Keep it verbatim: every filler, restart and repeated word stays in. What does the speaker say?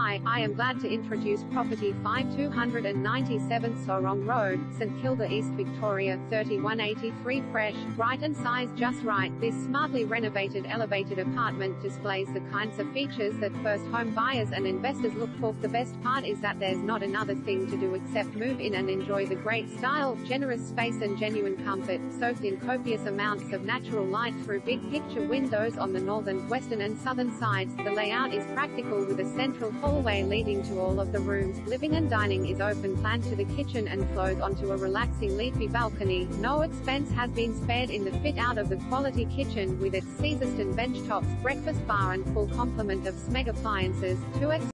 Hi, I am glad to introduce property five two ninety-seven Sorong Road, St Kilda East Victoria thirty-one eighty-three fresh, bright and size just right. This smartly renovated elevated apartment displays the kinds of features that first home buyers and investors look for. The best part is that there's not another thing to do except move in and enjoy the great style, generous space and genuine comfort, soaked in copious amounts of natural light through big picture windows on the northern, western and southern sides. The layout is practical with a central hallway leading to all of the rooms. Living and dining is open plan to the kitchen and flows onto a relaxing leafy balcony. No expense has been spared in the fit out of the quality kitchen with its Caesarston bench tops, breakfast bar and full complement of Smeg appliances. two X